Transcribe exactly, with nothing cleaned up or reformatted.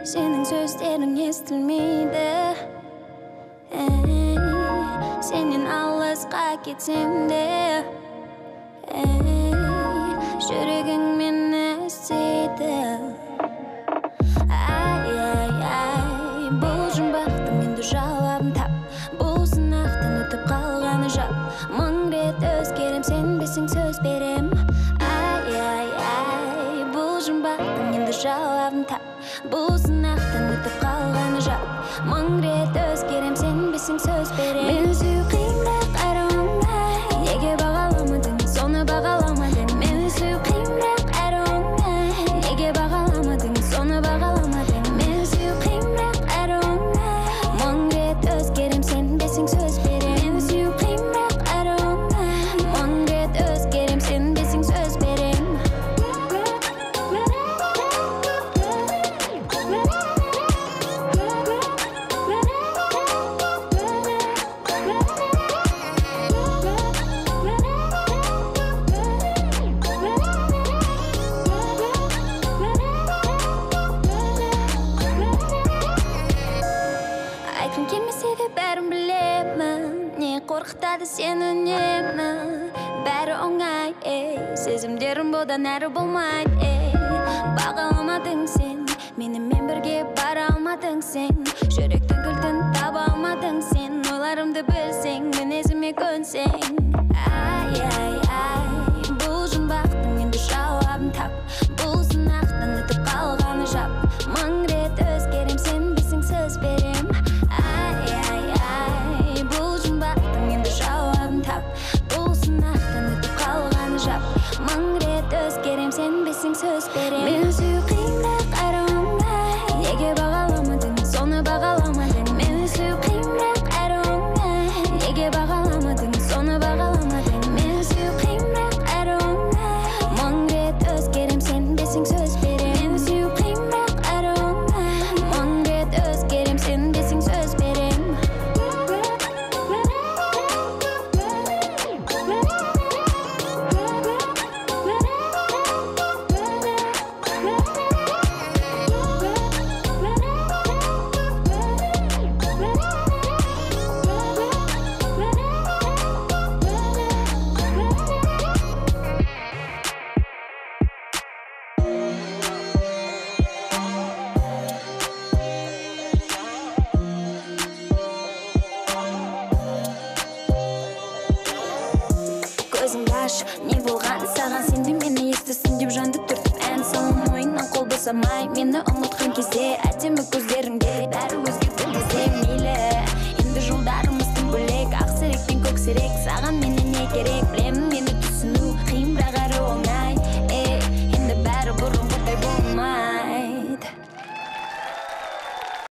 senin sözlerin estirilmeydi. Ey, senin alışqa ketimde. Ey, жүрегің meni istedi. Ay ay ay, бұл жұмбақтың енді жауабын тап. Бұл сынақтан өтіп қалғаны жап. Мың рет өзгерем, сенбесең сөз берем. Ay ay ay, бұл жұмбақтың енді жауабын тап. Бұл сынақтан өтіп қалғаны жап. Мың рет өзгерем, сенбесең сөз берем. Мені сүю қиынрақ әрі оңай. Неге бағаламадың, соны бағаламадың. Мені сүю қиынрақ әрі оңай. Неге бағаламадың, соны бағаламадың. Мені сүю қиынрақ әрі оңай. Мың рет өзгерем, сенбесең сөз берем. Мені сүю қиынрақ әрі оңай. Мың рет өзгерем, сенбесең сөз берем. Айтқым келмесе де бәрін білемін. Не қорқытады сені үнемі. Бәрі оңай, ей, сезімдерім бұдан әрі болмайды, ей. Бағаламадың сен, менімен бірге бара алмадың сен. Жүректің кілтін таба алмадың сен. Ойларымды білсең, мінезіме көнсең. Ай ай ай, бұл жұмбақтың енді жауабын тап. Бұл сынақтан өтіп қалғаны жап. Мың рет өзгерем, сенбесең сөз берем. Ай ай ай, бұл жұмбақтың енді жауабын тап. Бұл сынақтан өтіп қалғаны жап. Мың рет өзгерем, сенбесең сөз берем. Мені сүю қиынрақ әрі оңай. Неге бағаламадың, соны бағаламадың. Мені сүю қиынрақ әрі оңай. Неге бағаламадың, соны бағаламадың. Мені сүю қиынрақ әрі оңай. Мың рет өзгерем, сенбесең сөз берем. Мені сүю қиынрақ әрі оңай. Мың рет өзгерем, сенбесең сөз берем. Көзіңді аш, не болған саған, сенде мені естісің деп жанды түртіп ән салам. Ойыннан қол босамай, мені ұмытқан кезде әдемі көздер